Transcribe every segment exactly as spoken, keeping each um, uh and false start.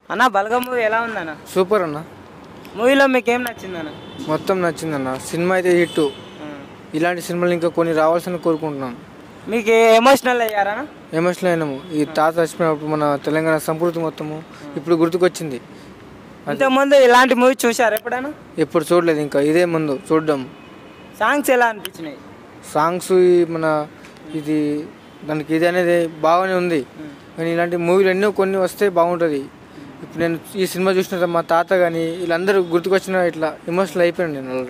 అన్న బలగం మూవీ ఎలా ఉందన్న? సూపర్ అన్న. మూవీలో మీకు ఏం నచ్చిందన్న? మొత్తం నచ్చిందన్న. సినిమా అయితే హిట్. ఇలాంటి సినిమాలు ఇంకా కొన్ని రావాల్సిన కోరుకుంటున్నాను. మీకు ఎమోషనల్ అయ్యారా? ఎమోషనల్ అయినాము. ఈ తాత చచ్చిపోయినప్పుడు మన తెలంగాణ సంస్కృతి మొత్తము ఇప్పుడు గుర్తుకొచ్చింది. ఇంతకుముందు ఇలాంటి మూవీ చూసారు ఎప్పుడైనా? ఎప్పుడు చూడలేదు, ఇంకా ఇదే ముందు చూడడం. సాంగ్స్ ఎలా అనిపించినాయి? సాంగ్స్ మన ఇది దానికి ఇది అనేది బాగానే ఉంది, కానీ ఇలాంటి మూవీలు ఎన్నో కొన్ని వస్తే బాగుంటుంది. ఇప్పుడు నేను ఈ సినిమా చూసిన మా తాత కానీ వీళ్ళందరూ గుర్తుకొచ్చిన ఇట్లా ఎమోషనల్ అయిపోయాను నేను.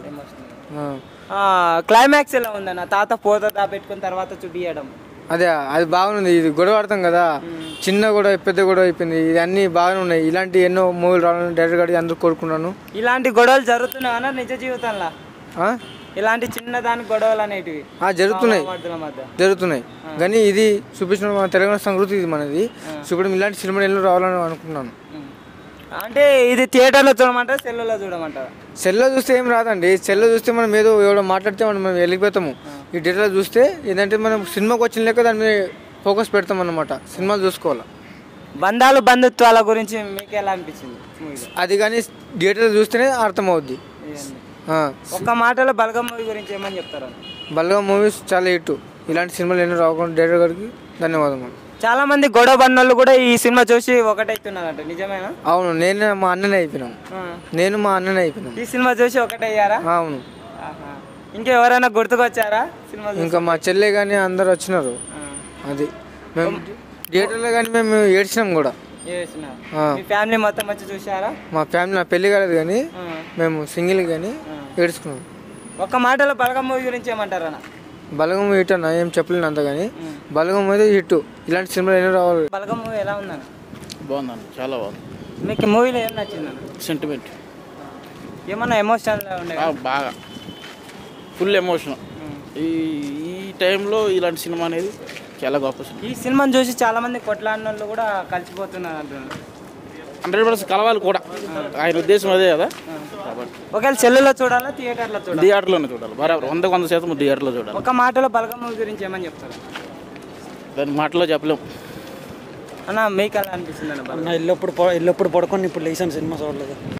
క్లైమాక్స్ ఎలా ఉందన్న? తాత పోత దా పెట్టుకున్న తర్వాత చూపియడం అదే అది బాగుంది. ఇది గొడవ ఆడతాం కదా, చిన్న గొడవ పెద్ద గొడవ అయిపోయింది. ఇది అన్ని బాగానే ఉన్నాయి. ఇలాంటి ఎన్నో మూవీలు రావాలని డైరెక్టర్ గారికి అందరూ కోరుకున్నాను. ఇలాంటి గొడవలు జరుగుతున్నాయన్నా నిజ జీవితంలో? ఇలాంటి చిన్న దాని గొడవలు అనేటివి జరుగుతున్నాయి జరుగుతున్నాయి కానీ ఇది చూపించిన మన తెలంగాణ సంస్కృతి ఇది మనది చూపడం. ఇలాంటి సినిమాలు ఎన్నో రావాలని అనుకుంటున్నాను. అంటే ఇది థియేటర్లో చూడమంటారా సెల్లులో చూడమంటారా? సెల్లో చూస్తే ఏం రాదండి. సెల్లో చూస్తే మనం ఏదో ఎవడో మాట్లాడితే మనం మనం వెళ్ళిపోతాము. ఈ థియేటర్లో చూస్తే ఏంటంటే మనం సినిమాకి వచ్చిన లెక్క దాని మీద ఫోకస్ పెడతాం అన్నమాట. సినిమాలు చూసుకోవాలి. బంధాలు బంధుత్వాల గురించి మీకు ఎలా అనిపించింది? అది కానీ థియేటర్లో చూస్తేనే అర్థమవుద్ది. ఒక్క మాటలో బలగం మూవీ గురించి ఏమని చెప్తారు? బలగం మూవీస్ చాలా హిట్. ఇలాంటి సినిమాలు ఎన్నో రాకుండా డైరెక్టర్ గారికి ధన్యవాదములు. చాలా మంది గొడవ బంధువులు కూడా ఈ సినిమా చూసి ఒకటైతున్నారంట, నిజమేనా? అవును, నేను మా అన్ననే అయిపోయినాం. నేను మా అన్ననే అయిపోయినాం ఈ సినిమా చూసి ఒకటయ్యారా? అవును. ఇంకెవరైనా గుర్తుకొచ్చారా సినిమా? ఇంకా మా చెల్లె కానీ అందరు వచ్చినారు. అది మేము థియేటర్లో కానీ మేము ఏడ్చినాం కూడా. ఫ్యామిలీ మొత్తం వచ్చి చూసారా? మా ఫ్యామిలీ నా పెళ్లి కాలేదు కానీ మేము సింగిల్ కానీ ఏడ్చుకున్నాం. ఒక్క మాటలో బలగం మూవీ గురించి ఏమంటారా? బలగం హిట్ అన్న, ఏం చెప్పలేను అంత, కానీ బలగం అయితే హిట్. ఇలాంటి సినిమాలు ఎన్నో రావాలి. బలగం మూవీ ఎలా ఉందన్న? బాగుందన్న, చాలా బాగుంది. మీకు మూవీలో ఏం నచ్చిందన్న? సెంటిమెంట్ ఏమన్నా ఎమోషనల్ ఉండే? బాగా ఫుల్ ఎమోషన్. ఈ ఈ టైంలో ఇలాంటి సినిమా అనేది చాలా గొప్ప సినిమా. ఈ సినిమాని చూసి చాలా మంది కొట్లాడిన వాళ్ళు కూడా కలిసిపోతున్నారు అంటున్నారు. హండ్రెడ్ పర్సెంట్ కలవాలి కూడా, ఆయన ఉద్దేశం అదే కదా. ఒకవేళ సెల్లులో చూడాలా థియేటర్లో చూడాలి? థియేటర్లోనే చూడాలి, బరాబర్ వందకు వంద శాతం థియేటర్లో చూడాలి. ఒక మాటలో బలగం మూవీ గురించి ఏమని చెప్తారు? దాని మాటలో చెప్పలేము అన్న. మీకు ఎలా అనిపిస్తుంది అన్న? ఎల్లప్పుడు ఎల్లప్పుడు పడుకొని ఇప్పుడు లేచాను సినిమా చూడలేదు.